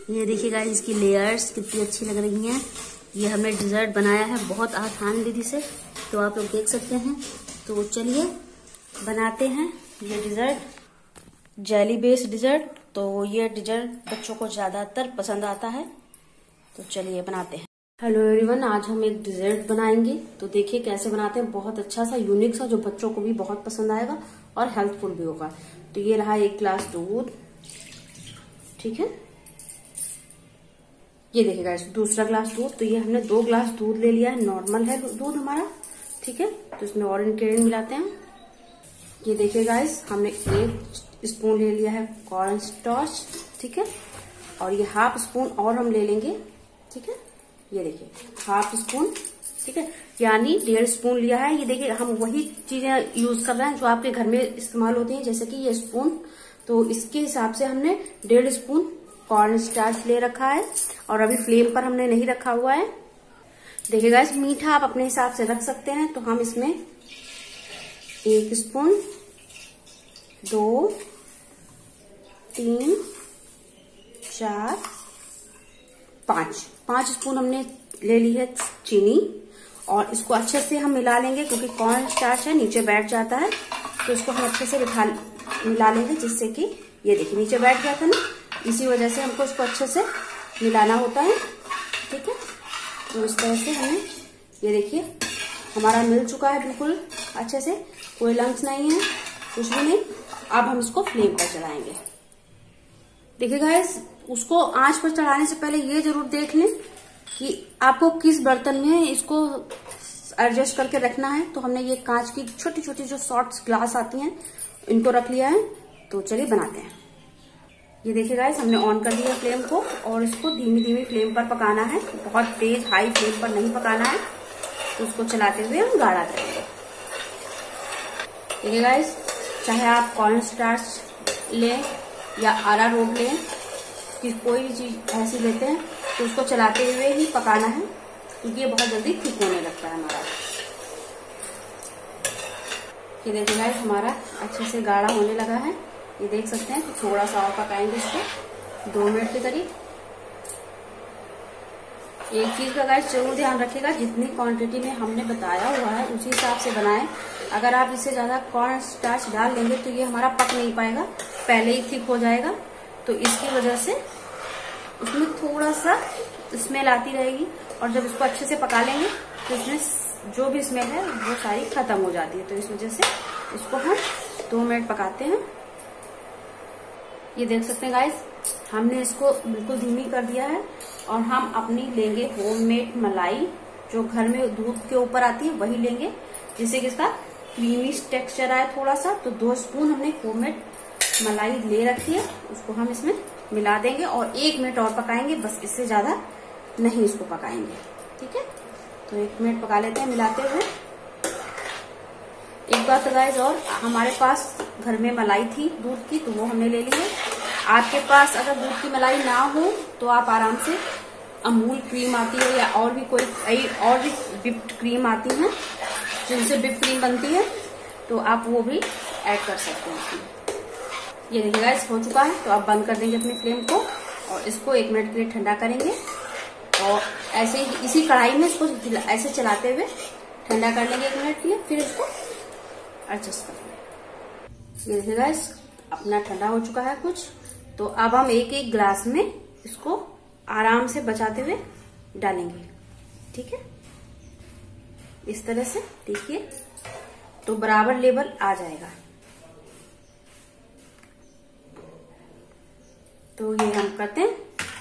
ये देखिए गाइस, इसकी लेयर्स कितनी अच्छी लग रही हैं। ये हमने डिजर्ट बनाया है बहुत आसान विधि से, तो आप लोग देख सकते हैं। तो चलिए बनाते हैं ये डिजर्ट, जेली बेस्ड डिजर्ट। तो ये डिजर्ट बच्चों को ज्यादातर पसंद आता है, तो चलिए बनाते हैं। हेलो एवरीवन, आज हम एक डिजर्ट बनाएंगे। तो देखिए कैसे बनाते हैं, बहुत अच्छा सा यूनिक सा, जो बच्चों को भी बहुत पसंद आएगा और हेल्थफुल भी होगा। तो ये रहा 1 गिलास दूध, ठीक है। ये देखिएगा दूसरा गिलास दूध। तो ये हमने 2 गिलास दूध ले लिया है, नॉर्मल है दूध हमारा, ठीक है। तो इसमें और इंग्रेडिएंट मिलाते हैं। ये देखिए गाइस, हमने 1 स्पून ले लिया है कॉर्न स्टार्च, ठीक है। और ये हाफ स्पून और हम ले लेंगे, ठीक है। ये देखिए हाफ स्पून, ठीक है, यानी 1.5 स्पून लिया है। ये देखिए हम वही चीजें यूज कर रहे हैं जो आपके घर में इस्तेमाल होती हैं, जैसे कि ये स्पून। तो इसके हिसाब से हमने 1.5 स्पून कॉर्न स्टार्च ले रखा है, और अभी फ्लेम पर हमने नहीं रखा हुआ है। देखिए गाइस, मीठा आप अपने हिसाब से रख सकते हैं। तो हम इसमें 1 स्पून, 2, 3, 4, 5 स्पून हमने ले ली है चीनी, और इसको अच्छे से हम मिला लेंगे, क्योंकि कॉर्न स्टार्च है नीचे बैठ जाता है। तो इसको हम अच्छे से मिला लेंगे, जिससे कि ये देखिए नीचे बैठ गया था ना, इसी वजह से हमको इसको अच्छे से मिलाना होता है, ठीक है। तो इस तरह से हमें, ये देखिए हमारा मिल चुका है बिल्कुल अच्छे से, कोई लम्स नहीं है, कुछ भी नहीं। अब हम इसको फ्लेम पर चढ़ाएंगे। देखिए गाइस, उसको आंच पर चढ़ाने से पहले ये जरूर देख लें कि आपको किस बर्तन में इसको एडजस्ट करके रखना है। तो हमने ये कांच की छोटी छोटी जो शॉर्ट्स ग्लास आती हैं, इनको रख लिया है। तो चलिए बनाते हैं। ये देखिए गाइस, हमने ऑन कर दिया फ्लेम को, और इसको धीमी धीमी फ्लेम पर पकाना है, बहुत तेज हाई फ्लेम पर नहीं पकाना है। तो उसको चलाते हुए हम गाढ़ा करेंगे। देखिए गाइस, चाहे आप कॉर्न स्टार्च लें या अरारोट लें, कि कोई भी चीज ऐसी लेते हैं, तो उसको चलाते हुए ही पकाना है, क्योंकि ये बहुत जल्दी थिक होने लगता है हमारा। ये देखिए गाइस, हमारा अच्छे से गाढ़ा होने लगा है, ये देख सकते हैं। तो थोड़ा सा और पकाएंगे इसको 2 मिनट के करीब। एक चीज का गाइस जरूर ध्यान रखिएगा, जितनी क्वांटिटी में हमने बताया हुआ है उसी हिसाब से बनाएं। अगर आप इससे ज्यादा कॉर्न स्टार्च डाल लेंगे तो ये हमारा पक नहीं पाएगा, पहले ही थिक हो जाएगा। तो इसकी वजह से उसमें थोड़ा सा स्मेल आती रहेगी, और जब इसको अच्छे से पका लेंगे तो इसमें जो भी स्मेल है वो सारी खत्म हो जाती है। तो इस वजह से इसको हम 2 मिनट पकाते हैं। ये देख सकते हैं गाइस, हमने इसको बिल्कुल धीमी कर दिया है, और हम अपनी लेंगे होममेड मलाई, जो घर में दूध के ऊपर आती है, वही लेंगे, जिससे कि इसका क्रीमी टेक्सचर आए थोड़ा सा। तो 2 स्पून हमने होममेड मलाई ले रखी है, उसको हम इसमें मिला देंगे और 1 मिनट और पकाएंगे, बस इससे ज्यादा नहीं इसको पकाएंगे, ठीक है। तो 1 मिनट पका लेते हैं मिलाते हुए। एक बात गाइस, और हमारे पास घर में मलाई थी दूध की, तो वो हमने ले ली है। आपके पास अगर दूध की मलाई ना हो तो आप आराम से अमूल क्रीम आती है, या और भी कोई और भी विप्ड क्रीम आती है, जिनसे विप क्रीम बनती है, तो आप वो भी ऐड कर सकते हैं इसमें। ये देखिए गाइस, हो चुका है। तो आप बंद कर देंगे अपनी फ्लेम को, और इसको 1 मिनट के लिए ठंडा करेंगे, और ऐसे ही इसी कढ़ाई में इसको ऐसे चलाते हुए ठंडा कर लेंगे 1 मिनट के लिए, फिर इसको एडजस्ट कर लेंगे। ये देखिए गाइस, अपना ठंडा हो चुका है कुछ। तो अब हम 1-1 ग्लास में इसको आराम से बचाते हुए डालेंगे, ठीक है। इस तरह से देखिए, तो बराबर लेवल आ जाएगा। तो ये हम करते हैं।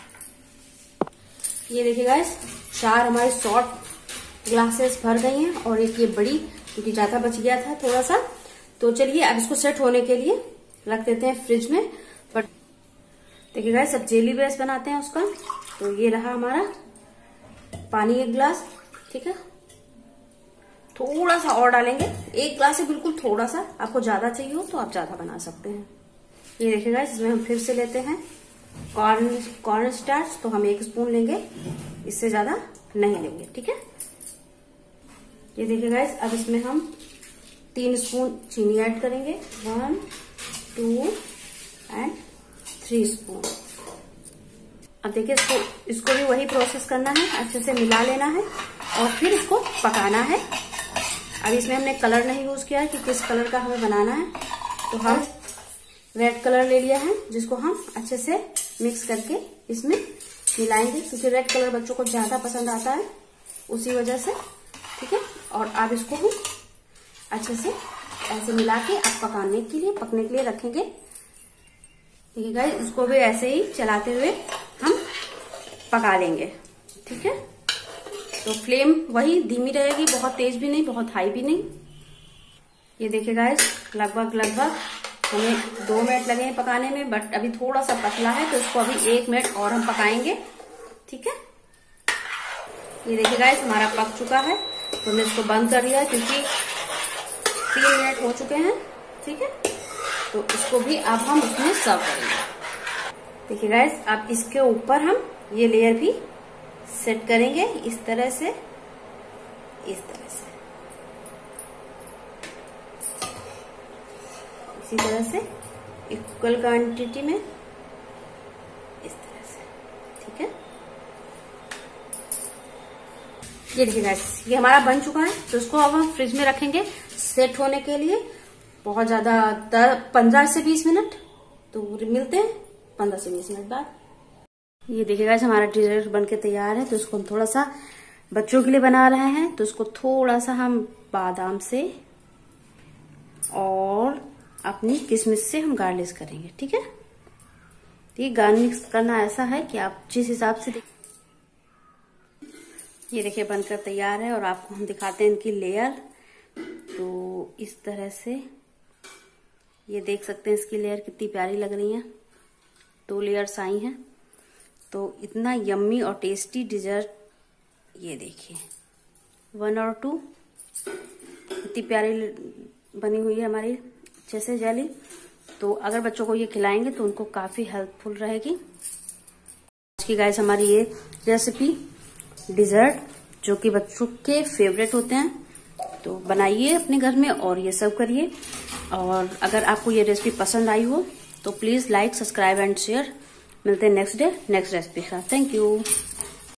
ये देखिए गाइस, 4 हमारे शॉर्ट ग्लासेस भर गई हैं, और एक ये बड़ी, क्योंकि ज्यादा बच गया था थोड़ा सा। तो चलिए अब इसको सेट होने के लिए रख देते हैं फ्रिज में। बट देखिए गाइस, अब जेली बेस बनाते हैं उसका। तो ये रहा हमारा पानी 1 गिलास, ठीक है। थोड़ा सा और डालेंगे, 1 गिलास से बिल्कुल थोड़ा सा, आपको ज्यादा चाहिए हो तो आप ज्यादा बना सकते हैं। ये देखिए गाइस, इसमें हम फिर से लेते हैं कॉर्न स्टार्च। तो हम 1 स्पून लेंगे, इससे ज्यादा नहीं लेंगे, ठीक है। ये देखिए गाइस, अब इसमें हम 3 स्पून चीनी ऐड करेंगे, 1, 2 एंड 3 स्पून। अब देखिए इसको भी वही प्रोसेस करना है, अच्छे से मिला लेना है और फिर इसको पकाना है। अब इसमें हमने कलर नहीं यूज किया है कि किस कलर का हमें बनाना है, तो हम रेड कलर ले लिया है जिसको हम अच्छे से मिक्स करके इसमें मिलाएंगे, क्योंकि रेड कलर बच्चों को ज्यादा पसंद आता है उसी वजह से। ठीक है, और अब इसको हम अच्छे से ऐसे मिला के अब पकने के लिए रखेंगे। ठीक है गाइस, इसको भी ऐसे ही चलाते हुए हम पका लेंगे। ठीक है, तो फ्लेम वही धीमी रहेगी, बहुत तेज भी नहीं बहुत हाई भी नहीं। ये देखिए गाइस, लगभग हमें 2 मिनट लगे हैं पकाने में, बट अभी थोड़ा सा पतला है तो इसको अभी 1 मिनट और हम पकाएंगे। ठीक है, ये देखिए गाइस हमारा पक चुका है, तो हमने इसको बंद कर दिया क्योंकि 3 मिनट हो चुके हैं। ठीक है, तो इसको भी अब हम उसमें सर्व करेंगे। देखिए गाइस, अब इसके ऊपर हम ये लेयर भी सेट करेंगे इस तरह से, इसी तरह से इक्वल क्वांटिटी में इस तरह से। ठीक है, ये देखिए गाइस, ये हमारा बन चुका है, तो इसको अब हम फ्रिज में रखेंगे सेट होने के लिए बहुत ज्यादा 15 से 20 मिनट। तो मिलते हैं 15 से 20 मिनट बाद। ये देखिए गाइस, हमारा डिजर्ट बनके तैयार है, तो इसको हम थोड़ा सा बच्चों के लिए बना रहे हैं, तो इसको थोड़ा सा हम बादाम से और अपनी किशमिश से हम गार्निश करेंगे। ठीक है, ये गार्निश करना ऐसा है कि आप जिस हिसाब से ये देखिए बनकर तैयार है, और आपको हम दिखाते हैं इनकी लेयर। तो इस तरह से ये देख सकते हैं इसकी लेयर कितनी प्यारी लग रही है, 2 लेयर्स आई हैं। तो इतना यम्मी और टेस्टी डिजर्ट, ये देखिए 1 और 2 इतनी प्यारी बनी हुई है हमारी जैसे जेली। तो अगर बच्चों को ये खिलाएंगे तो उनको काफी हेल्पफुल रहेगी। आज की गाइस हमारी ये रेसिपी डिजर्ट जो कि बच्चों के फेवरेट होते हैं, तो बनाइए अपने घर में और ये सर्व करिए। और अगर आपको ये रेसिपी पसंद आई हो तो please like, subscribe and share. मिलते हैं नेक्स्ट डे नेक्स्ट रेसिपी का। Thank you.